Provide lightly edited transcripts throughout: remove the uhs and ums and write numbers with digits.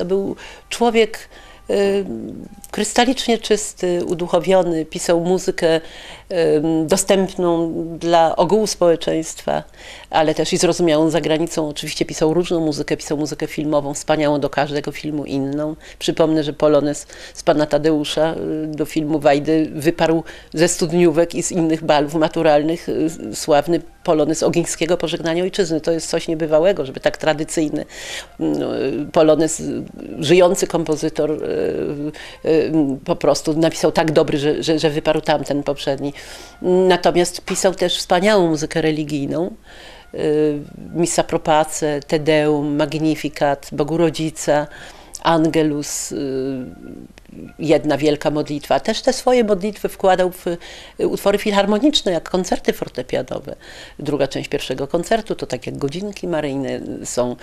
To był człowiek krystalicznie czysty, uduchowiony, pisał muzykę dostępną dla ogółu społeczeństwa, ale też i zrozumiałą za granicą. Oczywiście pisał różną muzykę, pisał muzykę filmową, wspaniałą do każdego filmu inną. Przypomnę, że polonez z pana Tadeusza do filmu Wajdy wyparł ze studniówek i z innych balów maturalnych sławny polonez Ogińskiego Pożegnanie Ojczyzny. To jest coś niebywałego, żeby tak tradycyjny polonez, żyjący kompozytor po prostu napisał tak dobry, że wyparł tamten poprzedni. Natomiast pisał też wspaniałą muzykę religijną. Missa pro pace, Te Deum, Magnificat, Bogu Rodzica, Angelus, jedna wielka modlitwa. Też te swoje modlitwy wkładał w utwory filharmoniczne, jak koncerty fortepianowe. Druga część pierwszego koncertu to tak jak godzinki maryjne są.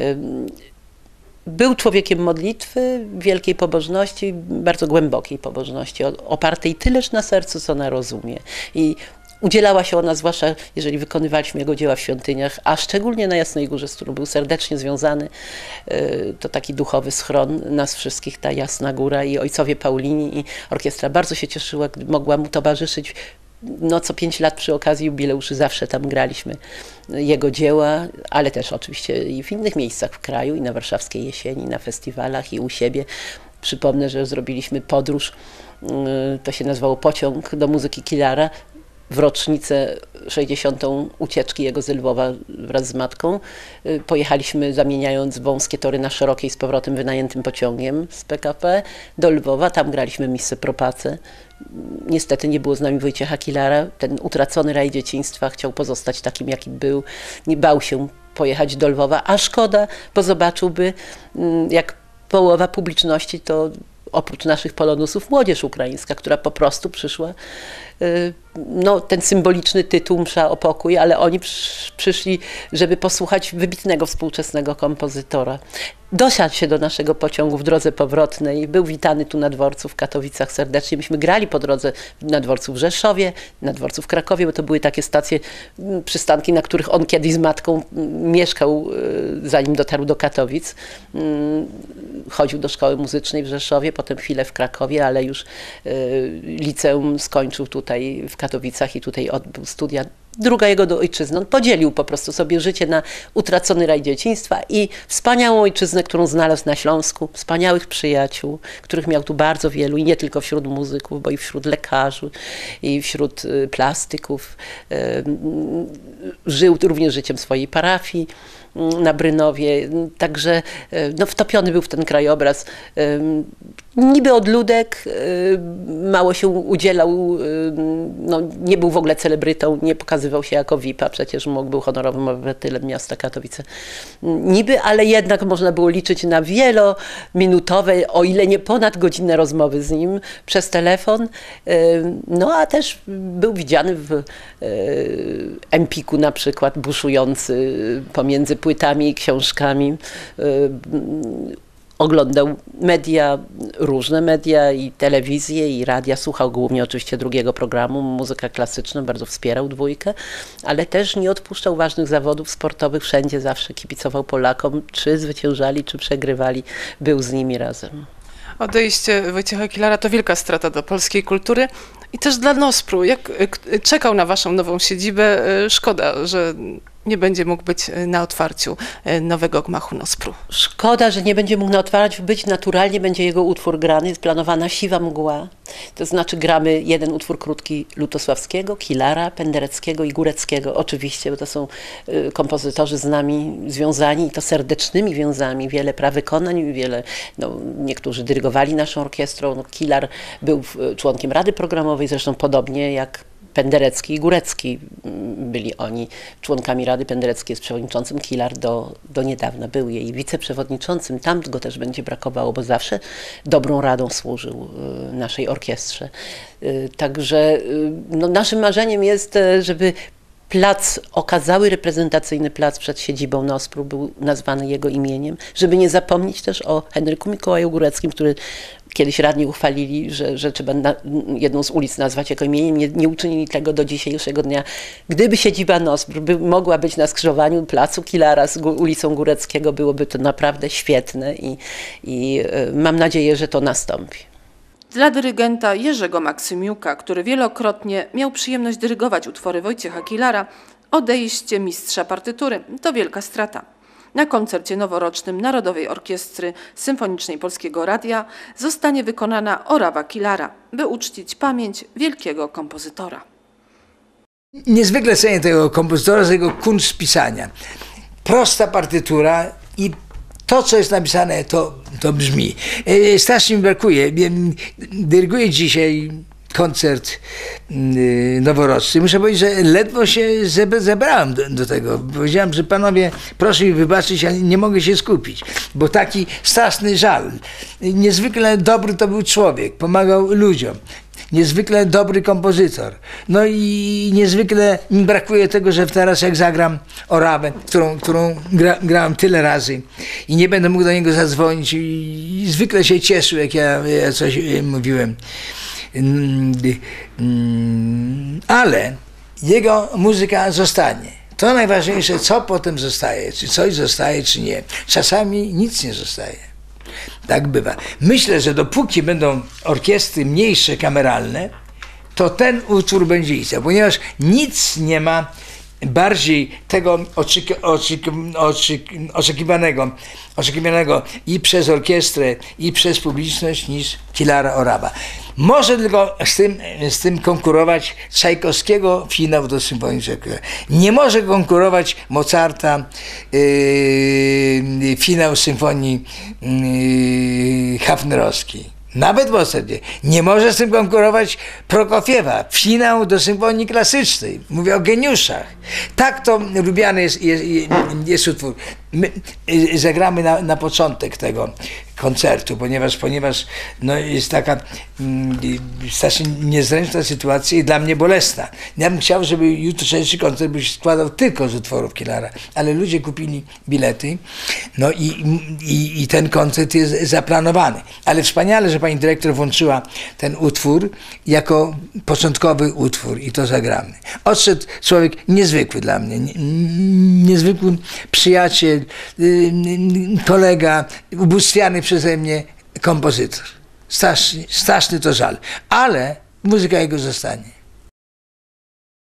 Był człowiekiem modlitwy, wielkiej pobożności, bardzo głębokiej pobożności, opartej tyleż na sercu, co na rozumie. I udzielała się ona, zwłaszcza jeżeli wykonywaliśmy jego dzieła w świątyniach, a szczególnie na Jasnej Górze, z którą był serdecznie związany. To taki duchowy schron nas wszystkich, ta Jasna Góra i ojcowie Paulini i orkiestra bardzo się cieszyła, gdy mogła mu towarzyszyć. No, co 5 lat przy okazji jubileuszy zawsze tam graliśmy jego dzieła, ale też oczywiście i w innych miejscach w kraju, i na Warszawskiej Jesieni, na festiwalach, i u siebie. Przypomnę, że zrobiliśmy podróż, to się nazywało Pociąg do muzyki Kilara, w rocznicę 60. ucieczki jego z Lwowa wraz z matką. Pojechaliśmy zamieniając wąskie tory na szerokie i z powrotem wynajętym pociągiem z PKP do Lwowa. Tam graliśmy Missę pro pace. Niestety nie było z nami Wojciecha Kilara. Ten utracony raj dzieciństwa chciał pozostać takim, jaki był. Nie bał się pojechać do Lwowa, a szkoda, bo zobaczyłby, jak połowa publiczności to oprócz naszych polonusów młodzież ukraińska, która po prostu przyszła, no, ten symboliczny tytuł Msza o pokój, ale oni przyszli, żeby posłuchać wybitnego współczesnego kompozytora. Dosiadł się do naszego pociągu w drodze powrotnej, był witany tu na dworcu w Katowicach serdecznie. Myśmy grali po drodze na dworcu w Rzeszowie, na dworcu w Krakowie, bo to były takie stacje, przystanki, na których on kiedyś z matką mieszkał, zanim dotarł do Katowic. Chodził do szkoły muzycznej w Rzeszowie, potem chwilę w Krakowie, ale już liceum skończył tutaj w Katowicach i tutaj odbył studia. Druga jego ojczyzna. On podzielił po prostu sobie życie na utracony raj dzieciństwa i wspaniałą ojczyznę, którą znalazł na Śląsku, wspaniałych przyjaciół, których miał tu bardzo wielu i nie tylko wśród muzyków, bo i wśród lekarzy, i wśród plastyków. Żył również życiem swojej parafii na Brynowie, także no, wtopiony był w ten krajobraz. Niby odludek, mało się udzielał, no, nie był w ogóle celebrytą, nie pokazywał się jako VIP-a, przecież był honorowym obywatelem miasta Katowice. Niby, ale jednak można było liczyć na wielominutowe, o ile nie ponadgodzinne rozmowy z nim przez telefon. No a też był widziany w Empiku na przykład, buszujący pomiędzy płytami i książkami. Oglądał media, różne media i telewizję i radia, słuchał głównie oczywiście drugiego programu, muzyka klasyczna, bardzo wspierał dwójkę, ale też nie odpuszczał ważnych zawodów sportowych, wszędzie zawsze kibicował Polakom, czy zwyciężali, czy przegrywali, był z nimi razem. Odejście Wojciecha Kilara to wielka strata dla polskiej kultury i też dla Nospru. Jak czekał na waszą nową siedzibę, szkoda, że nie będzie mógł być na otwarciu nowego gmachu Nospru. Szkoda, że nie będzie mógł na otwarciu być. Naturalnie będzie jego utwór grany. Jest planowana Siwa Mgła. To znaczy gramy jeden utwór krótki Lutosławskiego, Kilara, Pendereckiego i Góreckiego. Oczywiście, bo to są kompozytorzy z nami związani i to serdecznymi wiązami. Wiele prawykonań, wiele, no, niektórzy dyrygowali naszą orkiestrą. No, Kilar był członkiem Rady Programowej, zresztą podobnie jak Penderecki i Górecki byli oni członkami Rady. Penderecki jest przewodniczącym, Kilar do niedawna był jej wiceprzewodniczącym. Tam go też będzie brakowało, bo zawsze dobrą radą służył naszej orkiestrze. Także no, naszym marzeniem jest, żeby plac, okazały reprezentacyjny plac przed siedzibą Nospru był nazwany jego imieniem, żeby nie zapomnieć też o Henryku Mikołaju Góreckim, który kiedyś radni uchwalili, że trzeba jedną z ulic nazwać jako imieniem, nie uczynili tego do dzisiejszego dnia. Gdyby siedziba NOSPR mogła być na skrzyżowaniu placu Kilara z ulicą Góreckiego, byłoby to naprawdę świetne i mam nadzieję, że to nastąpi. Dla dyrygenta Jerzego Maksymiuka, który wielokrotnie miał przyjemność dyrygować utwory Wojciecha Kilara, odejście mistrza partytury to wielka strata. Na koncercie noworocznym Narodowej Orkiestry Symfonicznej Polskiego Radia zostanie wykonana Orawa Kilara, by uczcić pamięć wielkiego kompozytora. Niezwykle cenię tego kompozytora za jego kunszt pisania. Prosta partytura i to, co jest napisane, to brzmi. Strasznie mi brakuje. Dyryguję dzisiaj koncert noworoczny. Muszę powiedzieć, że ledwo się zebrałem do tego. Powiedziałem, że panowie, proszę mi wybaczyć, ale nie mogę się skupić, bo taki straszny żal. Niezwykle dobry to był człowiek, pomagał ludziom. Niezwykle dobry kompozytor. No i niezwykle mi brakuje tego, że teraz jak zagram Orawę, którą grałem tyle razy i nie będę mógł do niego zadzwonić i zwykle się cieszył, jak ja coś mówiłem. Ale jego muzyka zostanie. To najważniejsze, co potem zostaje, czy coś zostaje, czy nie. Czasami nic nie zostaje. Tak bywa. Myślę, że dopóki będą orkiestry mniejsze, kameralne, to ten utwór będzie istniał, ponieważ nic nie ma bardziej tego oczekiwanego i przez orkiestrę, i przez publiczność niż Kilara Orawa. Może tylko z tym konkurować Czajkowskiego finał do symfonicznego. Nie może konkurować Mozarta finał symfonii hafnerowskiej. Nawet w Mozarcie. Nie może z tym konkurować Prokofiewa. Finał do symfonii klasycznej. Mówię o geniuszach. Tak to lubiany jest utwór. My zagramy na początek tego koncertu, ponieważ no, jest taka strasznie niezręczna sytuacja i dla mnie bolesna. Ja bym chciał, żeby jutrzejszy koncert by się składał tylko z utworów Kilara, ale ludzie kupili bilety, no i ten koncert jest zaplanowany. Ale wspaniale, że pani dyrektor włączyła ten utwór jako początkowy utwór i to zagramy. Odszedł człowiek niezwykły dla mnie, niezwykły przyjaciel, kolega, ubóstwiany przeze mnie kompozytor. Straszny to żal, ale muzyka jego zostanie.